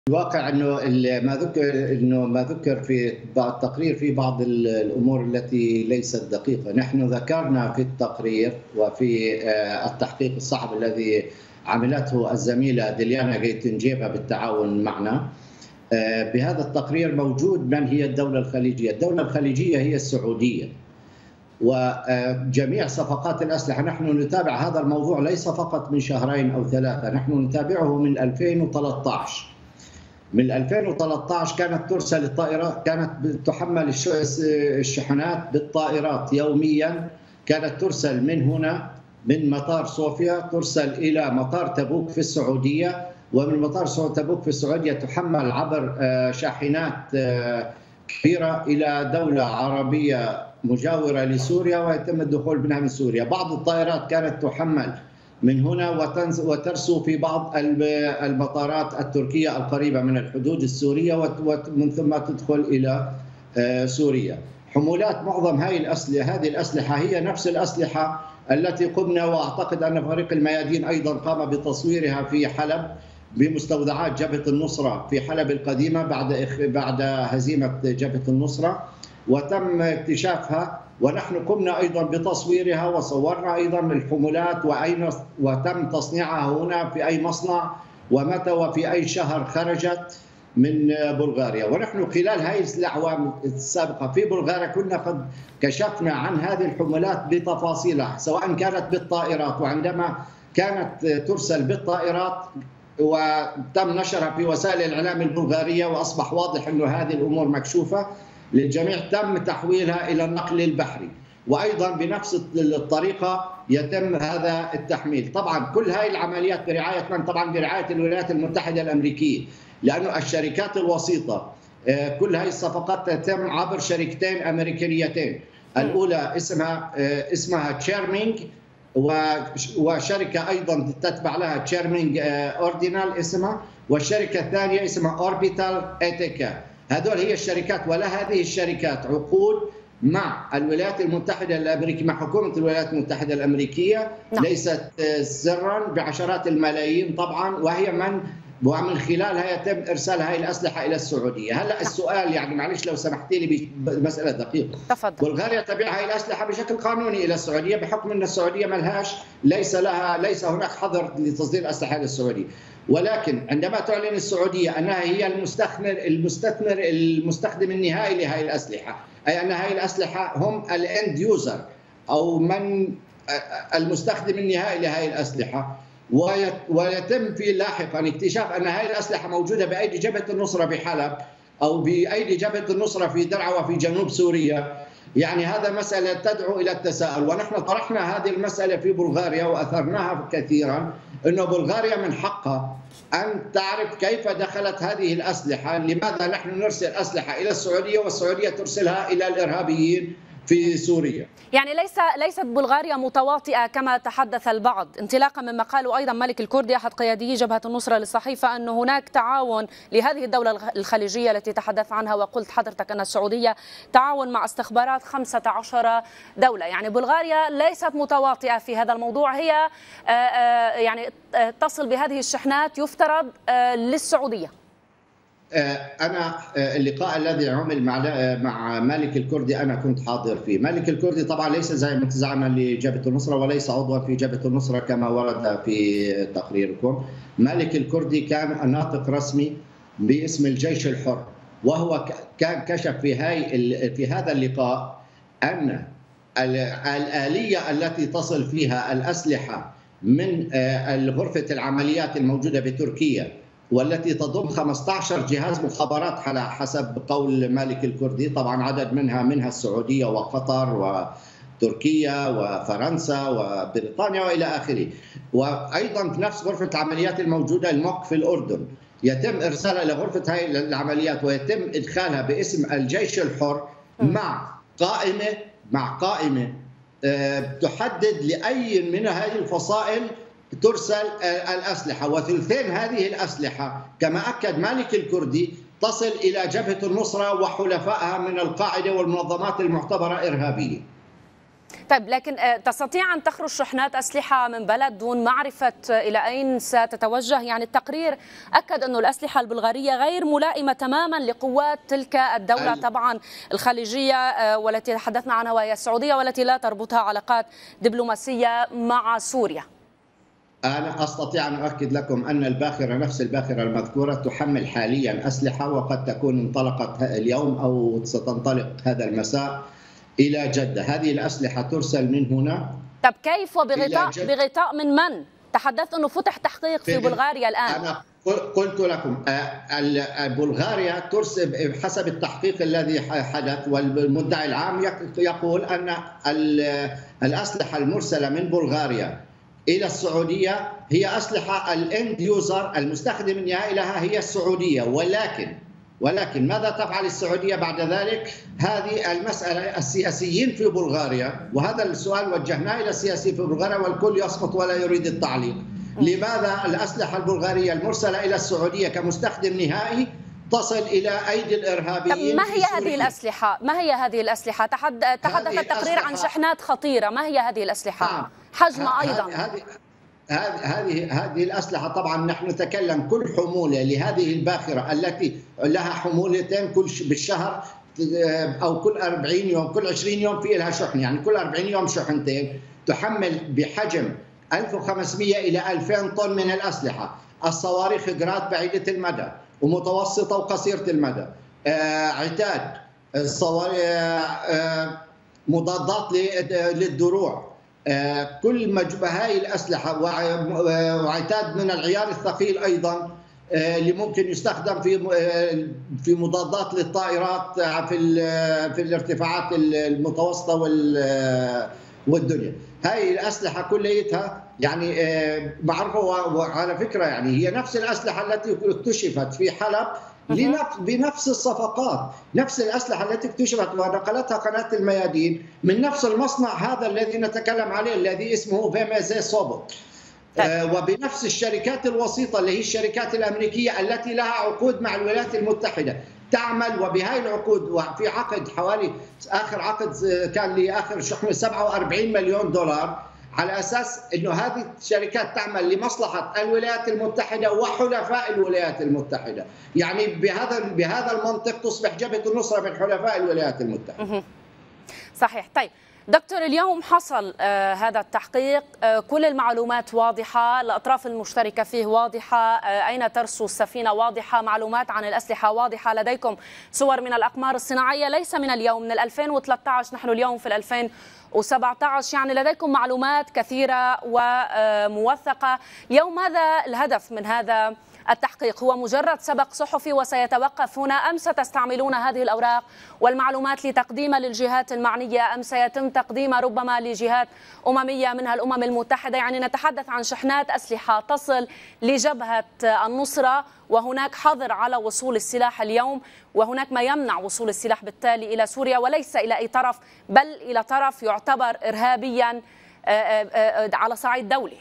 الواقع انه ما ذكر في بعض التقرير في بعض الامور التي ليست دقيقه، نحن ذكرنا في التقرير وفي التحقيق الصحفي الذي عملته الزميله ديليانا جيتنجيفا بالتعاون معنا. بهذا التقرير موجود من هي الدوله الخليجيه، الدوله الخليجيه هي السعوديه. وجميع صفقات الأسلحة نحن نتابع هذا الموضوع ليس فقط من شهرين أو ثلاثة، نحن نتابعه من 2013. من 2013 كانت ترسل الطائرات، كانت تحمل الشحنات بالطائرات يوميا، كانت ترسل من هنا من مطار صوفيا ترسل إلى مطار تبوك في السعودية، ومن مطار تبوك في السعودية تحمل عبر شاحنات كبيرة إلى دولة عربية مجاورة لسوريا ويتم الدخول منها من سوريا. بعض الطائرات كانت تحمل من هنا وترسو في بعض المطارات التركية القريبة من الحدود السورية ومن ثم تدخل إلى سوريا. حمولات معظم هذه الأسلحة هي نفس الأسلحة التي قمنا، وأعتقد أن فريق الميادين أيضا قام بتصويرها في حلب بمستودعات جبهة النصرة في حلب القديمة بعد هزيمة جبهة النصرة، وتم اكتشافها، ونحن قمنا أيضا بتصويرها وصورنا أيضا الحمولات وتم تصنيعها هنا في أي مصنع ومتى وفي أي شهر خرجت من بلغاريا. ونحن خلال هذه الأعوام السابقة في بلغاريا كنا قد كشفنا عن هذه الحمولات بتفاصيلها، سواء كانت بالطائرات، وعندما كانت ترسل بالطائرات وتم نشرها في وسائل الإعلام البلغارية وأصبح واضح أن هذه الأمور مكشوفة للجميع، تم تحويلها إلى النقل البحري، وأيضا بنفس الطريقة يتم هذا التحميل. طبعا كل هذه العمليات برعاية من؟ طبعا برعاية الولايات المتحدة الأمريكية، لأن الشركات الوسيطة كل هذه الصفقات تتم عبر شركتين أمريكيتين، الأولى اسمها تشيرمينج، وشركة أيضا تتبع لها تشيرمينج أوردينال اسمها، والشركة الثانية اسمها أوربيتال إيتيكا. هذول هي الشركات، ولا هذه الشركات عقود مع الولايات المتحدة الأمريكية، مع حكومة الولايات المتحدة الأمريكية، ليست سرا بعشرات الملايين طبعا، ومن خلالها يتم إرسال هذه الأسلحة إلى السعودية. هلا السؤال يعني معلش لو سمحتي لي بمسألة دقيقة. تفضل. بلغاريا تبيع هذه الأسلحة بشكل قانوني إلى السعودية بحكم أن السعودية ليس هناك حظر لتصدير الأسلحة إلى السعودية، ولكن عندما تعلن السعودية أنها هي المستخدم النهائي لهذه الأسلحة، أي أن هذه الأسلحة هم الإند يوزر أو من المستخدم النهائي لهذه الأسلحة، ويتم في لاحقا اكتشاف أن هذه الأسلحة موجودة بأيدي جبهة النصرة بحلب أو بأيدي جبهة النصرة في درعا وفي جنوب سوريا، يعني هذا مسألة تدعو إلى التساؤل. ونحن طرحنا هذه المسألة في بلغاريا وأثرناها كثيرا، أن بلغاريا من حقها أن تعرف كيف دخلت هذه الأسلحة، لماذا نحن نرسل أسلحة إلى السعودية والسعودية ترسلها إلى الإرهابيين في سوريا. يعني ليست بلغاريا متواطئة كما تحدث البعض، انطلاقا مما قاله أيضا مالك الكردي أحد قياديي جبهة النصرة للصحيفة أن هناك تعاون لهذه الدولة الخليجية التي تحدث عنها، وقلت حضرتك أن السعودية تعاون مع استخبارات 15 دولة. يعني بلغاريا ليست متواطئة في هذا الموضوع، هي يعني تصل بهذه الشحنات يفترض للسعودية. أنا اللقاء الذي عمل مع مالك الكردي أنا كنت حاضر فيه. مالك الكردي طبعا ليس زعما لجبهة النصرة وليس عضوا في جبهة النصرة كما ورد في تقريركم. مالك الكردي كان ناطق رسمي باسم الجيش الحر، وهو كان كشف في هذا اللقاء أن الآلية التي تصل فيها الأسلحة من غرفة العمليات الموجودة بتركيا، والتي تضم 15 جهاز مخابرات حسب قول مالك الكردي، طبعا عدد منها السعودية وقطر وتركيا وفرنسا وبريطانيا وإلى آخره، وأيضا في نفس غرفة العمليات الموجودة الموقع في الأردن يتم إرسالها إلى غرفة هذه العمليات ويتم إدخالها باسم الجيش الحر مع قائمة تحدد لأي من هذه الفصائل ترسل الأسلحة، وثلثين هذه الأسلحة كما أكد مالك الكردي تصل إلى جبهة النصرة وحلفائها من القاعدة والمنظمات المعتبرة إرهابية. طيب، لكن تستطيع أن تخرج شحنات أسلحة من بلد دون معرفة إلى أين ستتوجه؟ يعني التقرير أكد أن الأسلحة البلغارية غير ملائمة تماما لقوات تلك الدولة طبعا الخليجية والتي تحدثنا عنها وهي السعودية، والتي لا تربطها علاقات دبلوماسية مع سوريا. أنا أستطيع أن أؤكد لكم أن الباخرة، نفس الباخرة المذكورة، تحمل حاليا أسلحة، وقد تكون انطلقت اليوم أو ستنطلق هذا المساء إلى جدة. هذه الأسلحة ترسل من هنا. طب كيف بغطاء من؟ تحدثت أنه فتح تحقيق في بلغاريا الآن. أنا قلت لكم بلغاريا ترسل حسب التحقيق الذي حدث، والمدعي العام يقول أن الأسلحة المرسلة من بلغاريا إلى السعودية هي أسلحة الإند يوزر، المستخدم النهائي لها هي السعودية. ولكن ماذا تفعل السعودية بعد ذلك؟ هذه المسألة السياسيين في بلغاريا، وهذا السؤال وجهناه إلى السياسيين في بلغاريا والكل يصمت ولا يريد التعليق. لماذا الأسلحة البلغارية المرسلة إلى السعودية كمستخدم نهائي تصل إلى أيدي الإرهابيين؟ ما هي هذه الأسلحة؟ تحدث التقرير عن شحنات خطيرة. ما هي هذه الأسلحة؟ حجمها أيضا. هذه الأسلحة طبعا نحن نتكلم كل حمولة لهذه الباخرة التي لها حمولتين بالشهر، أو كل 40 يوم، كل 20 يوم في لها شحن، يعني كل 40 يوم شحنتين، تحمل بحجم 1500 إلى 2000 طن من الأسلحة. الصواريخ جراد بعيدة المدى ومتوسطة وقصيرة المدى، عتاد، مضادات للدروع، كل هاي الأسلحة، وعتاد من العيار الثقيل أيضا اللي ممكن يستخدم في مضادات للطائرات في الارتفاعات المتوسطة والدنيا. هاي الأسلحة كليتها يعني معروفة، وعلى فكرة يعني هي نفس الأسلحة التي اكتشفت في حلب بنفس الصفقات، نفس الأسلحة التي اكتشفت ونقلتها قناة الميادين من نفس المصنع هذا الذي نتكلم عليه، الذي اسمه فيميزي صوبوت، وبنفس الشركات الوسيطة اللي هي الشركات الأمريكية التي لها عقود مع الولايات المتحدة تعمل. وبهاي العقود، وفي عقد حوالي آخر عقد كان لآخر شحنة 47 مليون دولار، على أساس أنه هذه الشركات تعمل لمصلحة الولايات المتحدة وحلفاء الولايات المتحدة. يعني بهذا المنطق تصبح جبهة النصرة من حلفاء الولايات المتحدة. صحيح. طيب دكتور، اليوم حصل هذا التحقيق، كل المعلومات واضحة، الأطراف المشتركة فيه واضحة، أين ترسو السفينة واضحة، معلومات عن الأسلحة واضحة، لديكم صور من الأقمار الصناعية ليس من اليوم، من 2013، نحن اليوم في 2017، يعني لديكم معلومات كثيرة وموثقة. اليوم ماذا الهدف من هذا التحقيق؟ هو مجرد سبق صحفي وسيتوقف هنا، أم ستستعملون هذه الأوراق والمعلومات لتقديمها للجهات المعنية، أم سيتم تقديمها ربما لجهات أممية منها الأمم المتحدة؟ يعني نتحدث عن شحنات أسلحة تصل لجبهة النصرة، وهناك حظر على وصول السلاح اليوم، وهناك ما يمنع وصول السلاح بالتالي إلى سوريا، وليس إلى أي طرف، بل إلى طرف يعتبر إرهابيا على صعيد دولي.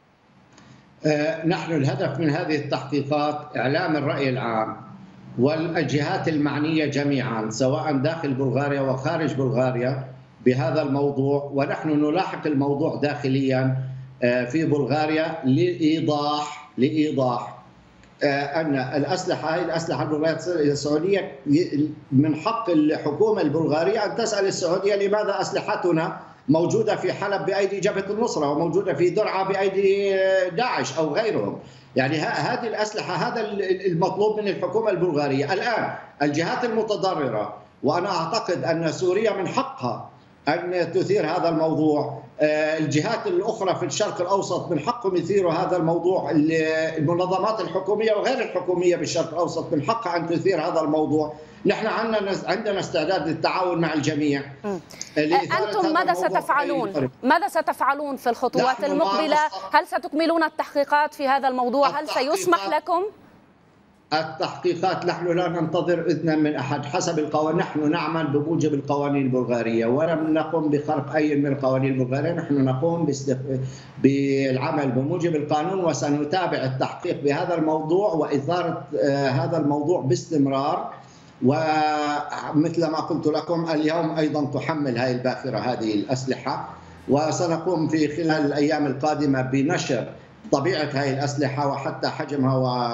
نحن الهدف من هذه التحقيقات إعلام الرأي العام والجهات المعنية جميعا، سواء داخل بلغاريا وخارج بلغاريا، بهذا الموضوع. ونحن نلاحق الموضوع داخليا في بلغاريا لإيضاح أن الأسلحة، هذه الأسلحة السعودية، من حق الحكومة البلغارية أن تسأل السعودية لماذا أسلحتنا موجودة في حلب بأيدي جبهة النصرة، وموجودة في درعا بأيدي داعش أو غيرهم. يعني هذه الأسلحة، هذا المطلوب من الحكومة البلغارية. الآن الجهات المتضررة، وأنا أعتقد أن سوريا من حقها أن تثير هذا الموضوع، الجهات الأخرى في الشرق الأوسط من حقهم يثيروا هذا الموضوع، المنظمات الحكومية وغير الحكومية بالشرق الأوسط من حقها أن تثير هذا الموضوع. نحن عندنا استعداد للتعاون مع الجميع. أنتم ماذا ستفعلون في الخطوات المقبلة؟ هل ستكملون التحقيقات في هذا الموضوع؟ هل سيسمح لكم؟ التحقيقات نحن لا ننتظر إذنا من أحد حسب القوانين، نحن نعمل بموجب القوانين البلغارية، ولم نقم بخلق أي من القوانين البلغارية، نحن نقوم بالعمل بموجب القانون، وسنتابع التحقيق بهذا الموضوع وإثارة هذا الموضوع باستمرار. ومثل ما قلت لكم اليوم أيضا تحمل هذه الباخرة هذه الأسلحة، وسنقوم في خلال الأيام القادمة بنشر طبيعة هذه الأسلحة وحتى حجمها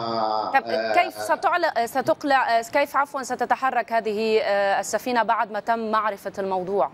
كيف ستتحرك هذه السفينة بعد ما تم معرفة الموضوع؟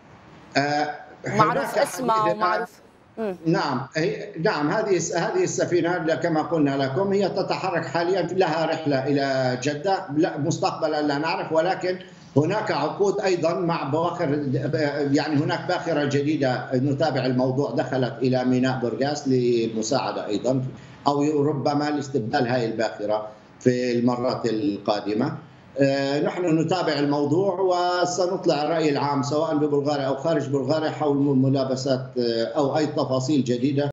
معروف اسمها ومعروف. نعم هذه السفينة كما قلنا لكم هي تتحرك حاليا، لها رحلة إلى جدة، مستقبلا لا نعرف، ولكن هناك عقود أيضا مع بواخر، يعني هناك باخرة جديدة نتابع الموضوع دخلت إلى ميناء بورغاس للمساعدة أيضا، أو ربما لاستبدال هذه الباخرة في المرات القادمة. نحن نتابع الموضوع وسنطلع الرأي العام سواء ببلغاريا أو خارج بلغاريا حول ملابسات أو أي تفاصيل جديدة